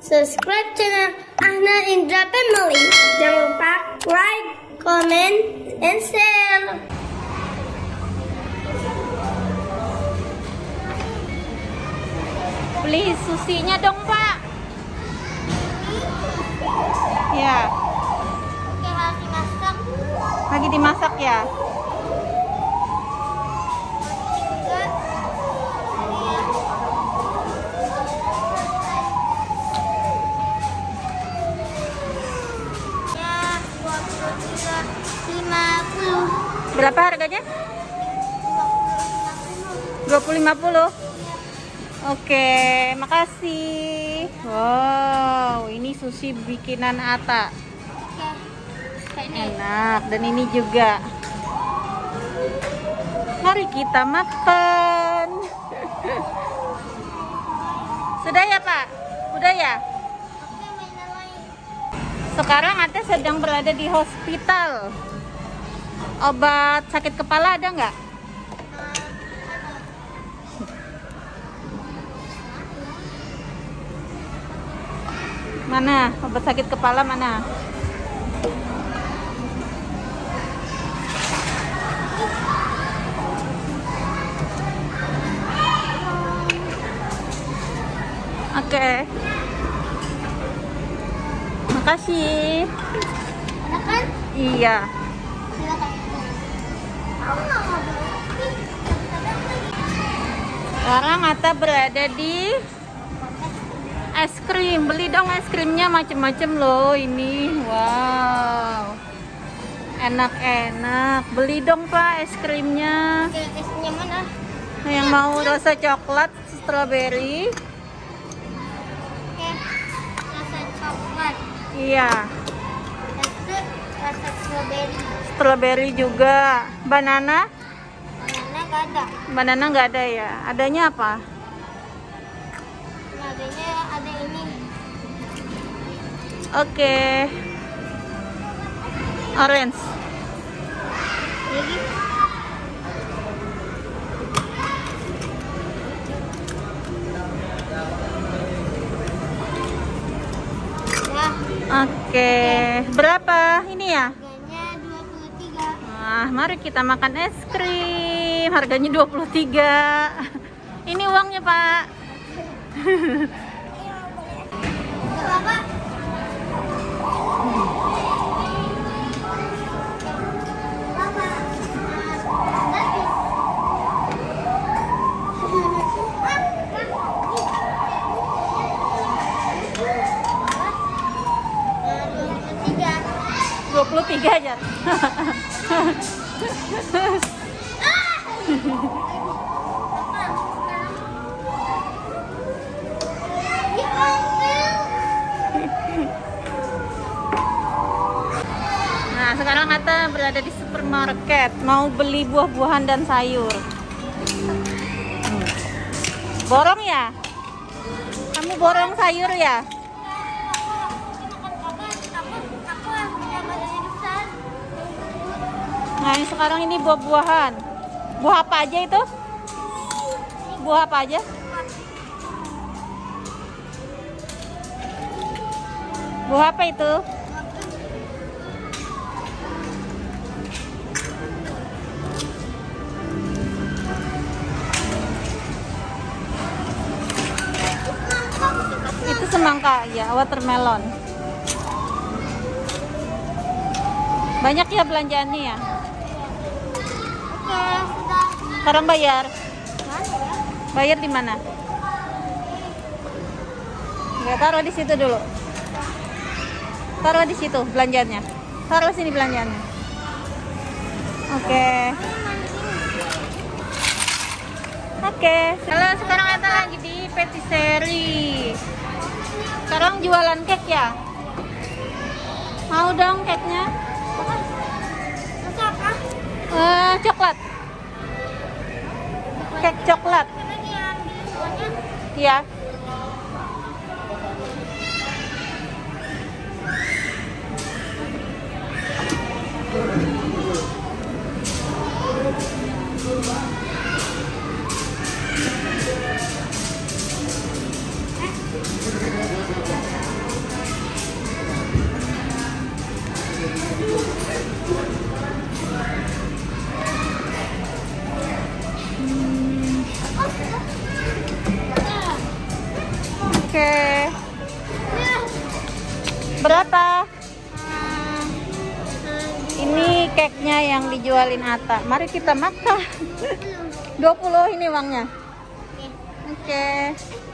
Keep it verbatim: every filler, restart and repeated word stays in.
subscribe channel Ahna Indra Family. Jangan lupa like, comment, and share. Please, susinya dong, Pak. Ya. Oke, lagi dimasak. Lagi dimasak ya? Berapa harganya? dua puluh lima puluh. Oke, makasih. Wow, ini sushi bikinan Ata. Enak, dan ini juga. Mari kita makan. Sudah ya, Pak? Udah ya? Sekarang Ata sedang berada di hospital. Obat sakit kepala ada nggak? Mana? Obat sakit kepala mana? Oke. Makasih. Enak kan? Iya. Sekarang Ata berada di es krim. Beli dong es krimnya, macem-macem loh ini. Wow, enak-enak. Beli dong, Pak, es krimnya. Oke, esnya mana? Yang mau rasa coklat, strawberry. Oke, rasa coklat. Iya. Rasa, rasa strawberry. Strawberry juga. Banana? Banana gak ada. Banana nggak ada ya. Adanya apa? Nah, adanya ada ini. Oke. Orange. Lagi. Ya, Oke. Berapa ini ya? harganya dua puluh tiga. Nah, mari kita makan es krim. Harganya dua puluh tiga. Ini uangnya, Pak. Berapa? dua puluh tiga aja. Nah, sekarang Ata berada di supermarket, mau beli buah-buahan dan sayur. Borong ya? Kamu borong sayur ya? Nah, yang sekarang ini buah-buahan. Buah apa aja itu? Buah apa aja? Buah apa itu? Itu semangka ya, watermelon. Banyak ya belanjaannya ya? Oke, sudah. Sekarang bayar. Mana ya? Bayar di mana? Nggak, taruh di situ dulu. Taruh di situ belanjaannya. Taruh sini belanjaannya. Oke. Oke. Halo, sekarang kita lagi di patisserie. Sekarang jualan cake ya? Mau dong cake-nya? Rasa apa? Eh, coklat. Cake coklat. Karena dia ambil semuanya. Iya. Berapa? Ini cake-nya yang dijualin Ata. Mari kita makan. dua puluh ini uangnya. Oke. Okay.